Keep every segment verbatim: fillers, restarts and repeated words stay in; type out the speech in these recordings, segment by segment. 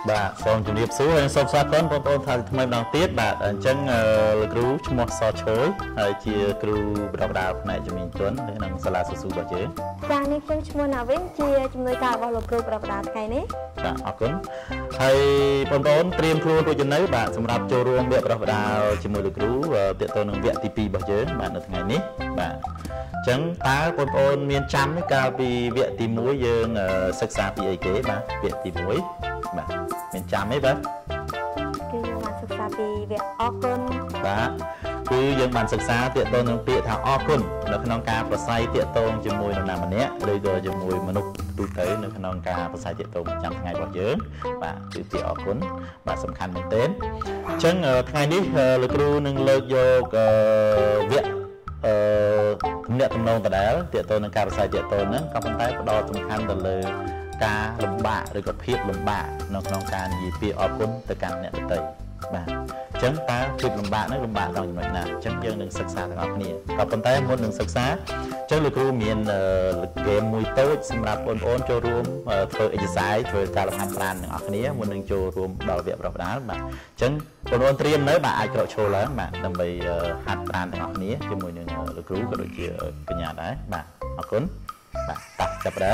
បាទសូមជម្រាបសួរហើយសូមស្វាគមន៍បងប្អូនថាថ្មីម្ដងទៀតបាទអញ្ចឹងលោកគ្រូឈ្មោះសឆួយហើយជាគ្រូបណ្ដុះបណ្ដាលផ្នែកជំនាញទន់នៅក្នុងសាលាសុសូរបស់យើងចា៎នេះខ្ញុំឈ្មោះណាវិនជាជំនួយការរបស់លោកគ្រូបណ្ដុះបណ្ដាលថ្ងៃនេះបាទអរគុណហើយបងប្អូនត្រៀមខ្លួនរួចនៅបាទសម្រាប់ចូលរួមវគ្គបណ្ដុះបណ្ដាលជាមួយលោកគ្រូទាក់ទងនឹងវគ្គទីពីររបស់យើងបាទនៅថ្ងៃនេះបាទអញ្ចឹងតើបងប្អូនមានចាំទេកាលពីវគ្គទីមួយយើងសិក្សាពីអីគេបាទវគ្គទីមួយបាទមានចាំទេបាទគឺយើងបានសិក្សាពីវគ្គអរគុណបាទគឺយើងបានសិក្សាទាក់ទងនឹងពាក្យថាអរគុណនៅក្នុងការប្រស័យទាក់ទងជាមួយនរណាម្នាក់ឬក៏ជាមួយមនុស្សទូទៅនៅក្នុងការប្រស័យទាក់ទងប្រចាំថ្ងៃរបស់យើងបាទគឺពាក្យអរគុណបាទសំខាន់មែនទែនអញ្ចឹងថ្ងៃនេះលោកគ្រូនឹងលើកយកវគ្គអឺទំនាក់ទំនងដដែលទាក់ទងនឹងការប្រស័យទាក់ទងហ្នឹងក៏ប៉ុន្តែផ្ដោតសំខាន់ទៅលើការលំបាកឬក៏ភាពលំបាកនៅក្នុងការនិយាយពាក្យអរគុណទៅកាន់អ្នកដទៃបាទអញ្ចឹងតើភាពលំបាកនេះលំបាកដល់ចំណុចណាអញ្ចឹងយើងនឹងសិក្សាទាំងអស់គ្នាក៏ប៉ុន្តែមុននឹងសិក្សាអញ្ចឹងលោកគ្រូមានហ្គេមមួយតូចសម្រាប់បងប្អូនចូលរួមធ្វើ exercise ធ្វើការលំហាត់ប្រាណទាំងអស់គ្នាមុននឹងចូលរួមដល់វគ្គបណ្ដុះបណ្ដាលបាទអញ្ចឹងបងប្អូនត្រៀមនៅបាទអាចក្រោកឈរឡើងបាទដើម្បីហាត់ប្រាណទាំងអស់គ្នាជាមួយនឹងលោកគ្រូក៏ដូចជាកញ្ញាដែរបាទអរគុណបាទតោះចាប់ផ្ដើម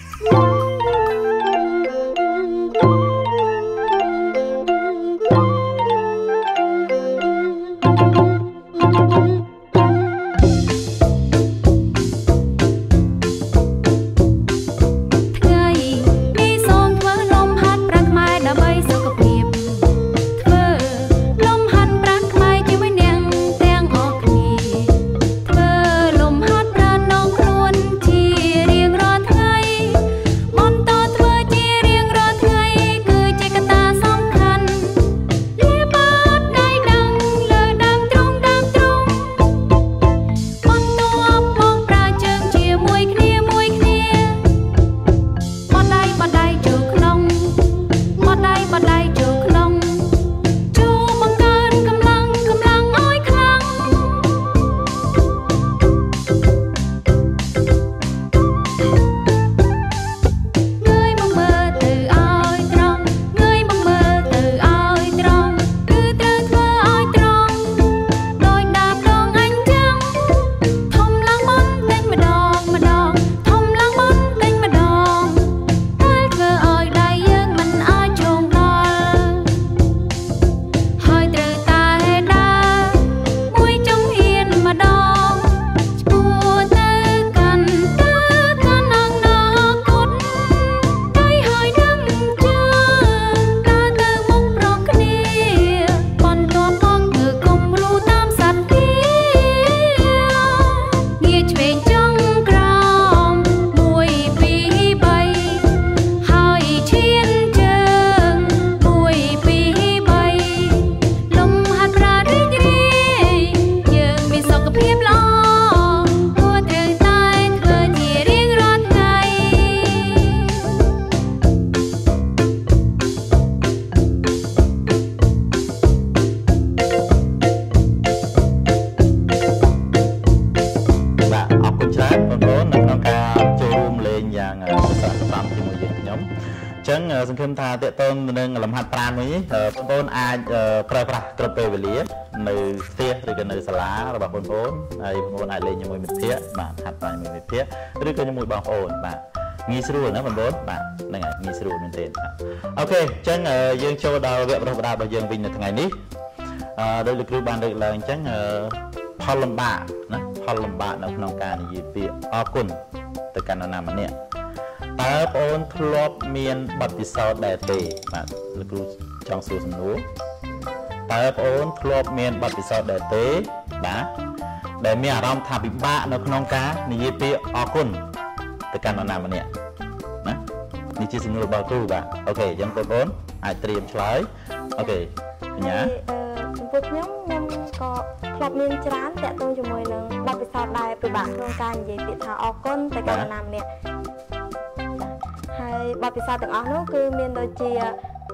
សង្ឃឹមថាតេតូននឹងលំហាត់ប្រាណមួយនេះបងប្អូនអាចប្រើប្រាស់គ្រប់ពេលវេលានៅផ្ទះឬក៏នៅសាលារបស់បងប្អូនហើយបងប្អូនអាចលេងជាមួយមិត្តភ័ក្តិបាទហាត់ប្រាណជាមួយមិត្តភ័ក្តិឬក៏ជាមួយបងប្អូនបាទងាយស្រួលណាបងប្អូនបាទហ្នឹងហើយងាយស្រួលមែនទេអូខេអញ្ចឹងយើងចូលដល់វគ្គបណ្ដុះបណ្ដាលរបស់យើងវិញនៅថ្ងៃនេះអឺដោយលោកគ្រូបានលើកឡើងអញ្ចឹងផលលំបាកណាផលលំបាកនៅក្នុងការនិយាយពាក្យអរគុណទៅកាន់នរណាម្នាក់តើបងប្អូនធ្លាប់មានបទពិសោធន៍ដែរទេបាទលោកគ្រូចង់សួរសំណួរតើបងប្អូនធ្លាប់មានបទពិសោធន៍ដែរទេបាទដែលមានអារម្មណ៍ថាពិបាកនៅក្នុងការនិយាយពាក្យអរគុណទៅកាន់នរណាម្នាក់ណានេះជាសំណួររបស់គ្រូបាទអូខេអញ្ចឹងបងប្អូនអាចត្រៀមឆ្លើយអូខេកញ្ញាចំពោះខ្ញុំខ្ញុំក៏ធ្លាប់មានច្រើនតាក់ទងជាមួយនឹងបទពិសោធន៍ដែរពិបាកក្នុងការនិយាយពាក្យថាអរគុណទៅកាន់នរណាម្នាក់ហើយបទពិសោធន៍ទាំងអស់នោះគឺមានដូចជាព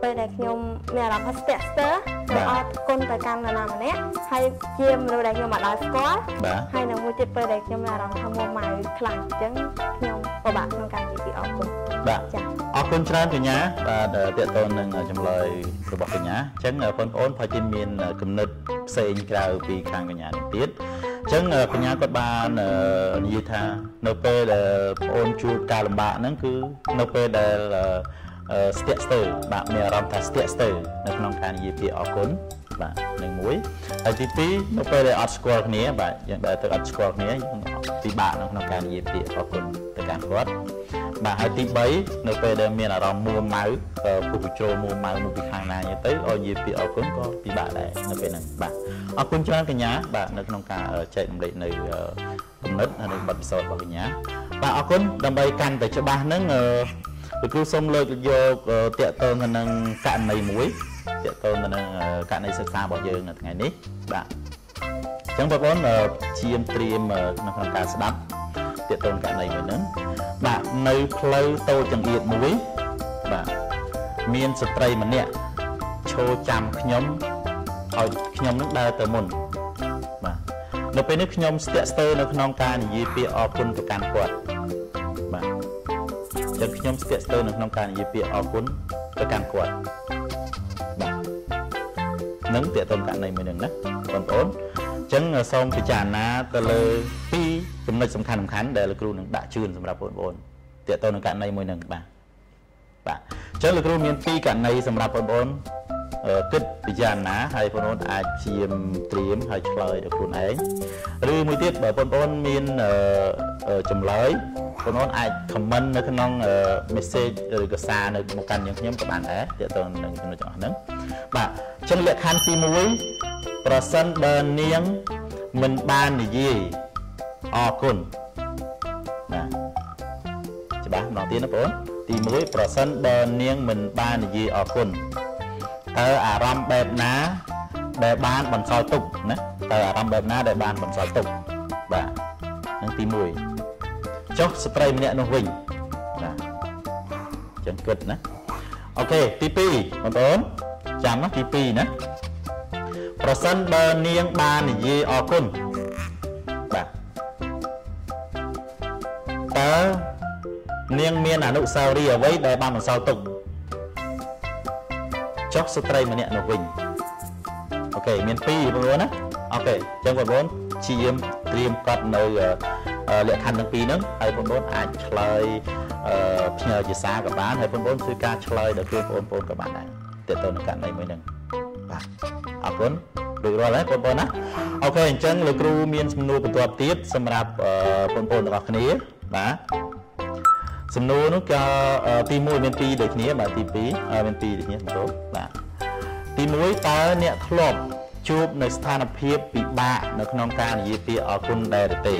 ពេលដែលខ្ញុំមានអារម្មណ៍ថាស្ទាក់ស្ទើរទៅអត់គុណទៅកាន់នរណាម្នាក់ហើយជាមនុស្សដែលខ្ញុំអត់ដល់ស្គាល់ហើយនៅមួយទៀតពេលដែលខ្ញុំមានអារម្មណ៍ថាមួម៉ៅខ្លាំងអញ្ចឹងខ្ញុំពិបាកក្នុងការនិយាយពីអរគុណបាទអរគុណច្រើនកញ្ញាបាទតេតតនឹងចម្លើយរបស់កញ្ញាអញ្ចឹងបងប្អូនប្រហែលជាមានគំនិតផ្សេងក្រៅពីខាងកញ្ញានេះទៀតអញ្ចឹងកញ្ញាគាត់បាននិយាយថានៅពេលដែលបងប្អូនជួបការលំបាកហ្នឹងគឺនៅពេលដែលស្ទាក់ស្ទើរបាទមានអារម្មណ៍ថាស្ទាក់ស្ទើរនៅក្នុងការនិយាយពីអរគុណបាទនឹងមួយហើយទីពីរនៅពេលដែលអត់ស្គាល់គ្នាបាទយើងដែលទៅអត់ស្គាល់គ្នាយើងពិបាកនៅក្នុងការនិយាយពីអរគុណទៅកាន់គាត់បាទហើយទីបីនៅពេលដែលមានអារម្មណ៍មួម៉ៅពុះជ្រោមួម៉ៅមកពីខាងណាទៅឲ្យនិយាយពីអរគុណក៏ពិបាកដែរនៅពេលហ្នឹងបាទអរគុណច្រើនកញ្ញាបាទនៅក្នុងការចែករំលែកនៅគំនិតហើយនៅបទពិសោធន៍របស់កញ្ញាបាទអរគុណដើម្បីកាន់តែច្បាស់ហ្នឹងលោកគ្រូសូមលើកយកតាក់ទងនឹងករណីមួយតាក់ទងនឹងករណីសិក្សារបស់យើងនៅថ្ងៃនេះបាទអញ្ចឹងបងប្អូនជាមត្រៀមនៅក្នុងការស្ដាប់តាក់ទងករណីមួយហ្នឹងបាទនៅផ្លូវតូចចង្អៀតមួយបាទមានស្ត្រីម្នាក់ឈរចាំខ្ញុំឲ្យខ្ញុំនឹងដើរទៅមុនបាទនៅពេលនេះខ្ញុំស្ទាក់ស្ទើរនៅក្នុងការនិយាយពាក្យអរគុណទៅកាន់គាត់បាទចឹងខ្ញុំស្ទាក់ស្ទើរនៅក្នុងការនិយាយពាក្យអរគុណទៅកាន់គាត់បាទនឹងតាក់ទងករណីមួយហ្នឹងណាបងប្អូនអញ្ចឹងសូមពិចារណាទៅលើពីរចំណុចសំខាន់សំខាន់ដែលលោកគ្រូនឹងដាក់ជូនសម្រាប់បងប្អូនតាក់ទងនឹងករណីមួយហ្នឹងបាទបាទអញ្ចឹងលោកគ្រូមានពីរករណីសម្រាប់បងប្អូនគិតពិចារណាហើយបងប្អូនអាចព្យាយាមត្រៀមហើយឆ្លើយដល់ខ្លួនឯងឬមួយទៀតបើបងប្អូនមានចម្លើយបងប្អូនអាច comment នៅក្នុង message ឬក៏សារនៅមកកាន់យើងខ្ញុំក៏បានដែរទាក់ទងនឹងចំណុចទាំងអស់ហ្នឹងបាទអញ្ចឹងលក្ខខណ្ឌទីមួយប្រសិនបើនាងមិនបាននិយាយអរគុណបាទច្បាស់ម្ដងទៀតណាបងប្អូនទីមួយប្រសិនបើនាងមិនបាននិយាយអរគុណតើអារម្មណ៍បែបណាដែលបានបន្សល់ទុកណាតើអារម្មណ៍បែបណាដែលបានបន្សល់ទុកបាទនឹងទីមួយចុះស្ត្រីម្នាក់នោះវិញបាទចឹងគិតណាអូខេទីពីរបងប្អូនចាំណាទីពីរណាប្រសិនបើនាងបាននិយាយអរគុណបាទតើនាងមានអនុស្សាវរីយ៍អ្វីដែលបានបន្សល់ទុកចុះស្ត្រីម្នាក់នោះវិញអូខេមានពីរបងប្អូនណាអូខេអញ្ចឹងបងប្អូនជាមត្រៀមកត់នៅលក្ខខណ្ឌទាំងពីរហ្នឹងហើយបងប្អូនអាចឆ្លើយផ្ញើជាសារក៏បានហើយបងប្អូនធ្វើការឆ្លើយដល់ខ្លួនបងប្អូនក៏បានដែរទាក់ទងនឹងករណីមួយហ្នឹងបាទអរគុណរួចរាល់ហើយបងប្អូនណាអូខេអញ្ចឹងលោកគ្រូមានសំណួរបន្ទាប់ទៀតសម្រាប់បងប្អូនទាំងអស់គ្នាបាទសំណួរនោះក៏ទីមួយមានពីរដូចគ្នាបាទទីពីរមានពីរដូចគ្នាបងប្អូនបាទទីមួយតើអ្នកធ្លាប់ជួបនៅស្ថានភាពពិបាកនៅក្នុងការនិយាយពាក្យអរគុណដែរទេ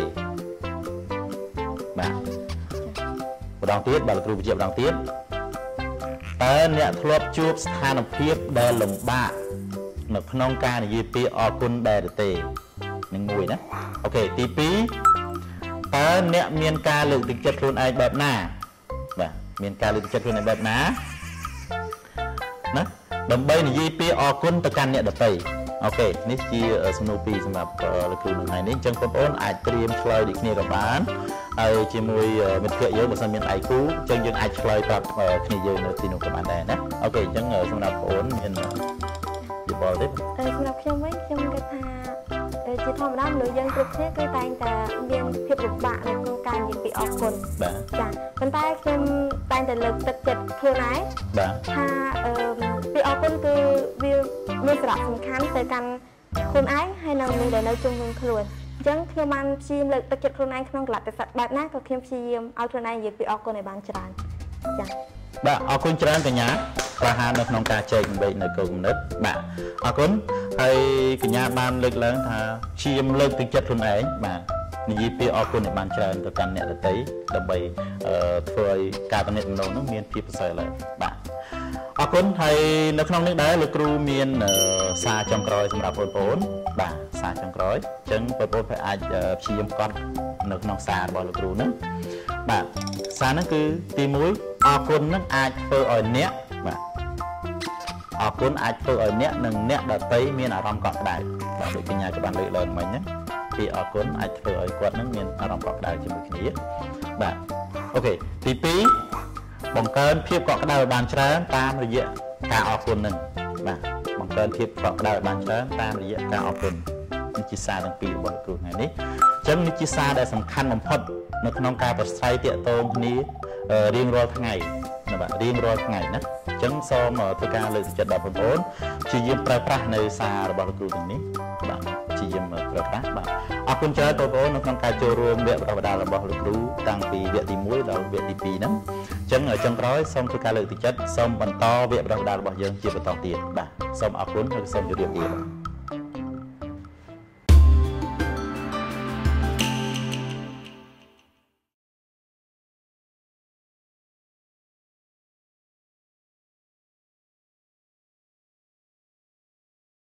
បាទម្ដងទៀតបាទលោកគ្រូបញ្ជាក់ម្ដងទៀតតើអ្នកធ្លាប់ជួបស្ថានភាពដែលលំបាកនៅក្នុងការនិយាយពាក្យអរគុណដែរទេនឹងមួយណាអូខេទីពីរតើអ្នកមានការលើកទឹកចិត្តខ្លួនឯងបែបណាបាទមានការលើកទឹកចិត្តខ្លួនឯងបែបណាណាដើម្បីនិយាយពាក្យអរគុណទៅកាន់អ្នកដទៃអូខេនេះជាសំណួរពីរសម្រាប់លោកគ្រូនៅថ្ងៃនេះអញ្ចឹងបងប្អូនអាចត្រៀមឆ្លើយដូចគ្នាក៏បានហើយជាមួយមិត្តភក្តិយើងបើសិនមានដៃគូអញ្ចឹងយើងអាចឆ្លើយប្រាប់គ្នាយើងនៅទីនោះក៏បានដែរណាអូខេអញ្ចឹងសម្រាប់បងប្អូនមានយោបល់ទេសម្រាប់ខ្ញុំវិញខ្ញុំគិតថាជាធម្មតាមនុស្សយើងគ្រប់គ្នាគឺតែងតែមានភាពលំបាកនៅក្នុងការនិយាយពីអរគុណបាទចាប៉ុន្តែខ្ញុំតែងតែលើកទឹកចិត្តខ្លួនឯងបាទថាអឺពីអរគុណគឺវាមានសារៈសំខាន់ទៅកាន់ខ្លួនឯងហើយនិងមនុស្សដែលនៅជុំវិញខ្លួនអញ្ចឹងខ្ញុំបានព្យាយាមលើកទឹកចិត្តខ្លួនឯងក្នុងកលៈទេសៈបែបណាក៏ខ្ញុំព្យាយាមឲ្យខ្លួនឯងនិយាយពីអរគុណឲ្យបានច្រើនចាបាទអរគុណច្រើនកញ្ញាក្លាហាននៅក្នុងការចែករំលែកនៅគោលគំនិតបាទអរគុណហើយកញ្ញាបានលើកឡើងថាព្យាយាមលើកទឹកចិត្តខ្លួនឯងបាទនិយាយពីអរគុណឲ្យបានច្រើនទៅកាន់អ្នកដទៃដើម្បីធ្វើឲ្យការទំនាក់ទំនងនោះមានភាពប្រសើរឡើងបាទអរគុណហើយនៅក្នុងនេះដែរលោកគ្រូមានសារចុងក្រោយសម្រាប់បងប្អូនបាទសារចុងក្រោយអញ្ចឹងបងប្អូនអាចព្យាយាមកត់នៅក្នុងសាររបស់លោកគ្រូហ្នឹងបាទសារហ្នឹងគឺទីមួយអរគុណហ្នឹងអាចធ្វើឲ្យអ្នកបាទអរគុណអាចធ្វើឲ្យអ្នកនិងអ្នកដទៃមានអារម្មណ៍កក់ក្ដៅបាទដូចកញ្ញាក៏បានលើកឡើងមិញហ្នឹងពីអរគុណអាចធ្វើឲ្យគាត់នឹងមានអារម្មណ៍កក់ក្ដៅជាមួយគ្នាបាទអូខេទីពីរបង្កើនភាពកក់ក្ដៅឲ្យបានច្រើនតាមរយៈការអរគុណនឹងបាទបង្កើនភាពកក់ក្ដៅឲ្យបានច្រើនតាមរយៈការអរគុណនេះជាសារទាំងពីររបស់គ្រូថ្ងៃនេះអញ្ចឹងនេះជាសារដែលសំខាន់បំផុតនៅក្នុងការប្រស្រ័យទាក់ទងគ្នារៀងរាល់ថ្ងៃណាបាទរៀងរាល់ថ្ងៃណាអញ្ចឹងសូមធ្វើការលើកទឹកចិត្តដល់បងប្អូនព្យាយាមប្រើប្រាស់នៅសាររបស់លោកគ្រូទាំងនេះបាទព្យាយាមប្រើប្រាស់បាទអរគុណច្រើនបងប្អូននៅក្នុងការចូលរួមវគ្គបណ្ដុះបណ្ដាលរបស់លោកគ្រូតាំងពីវគ្គទីមួយដល់វគ្គទីពីរហ្នឹងអញ្ចឹងចុងក្រោយសូមធ្វើការលើកទឹកចិត្តសូមបន្តវគ្គបណ្ដុះបណ្ដាលរបស់យើងជាបន្តទៀតបាទសូមអរគុណហើយសូមជម្រាបលា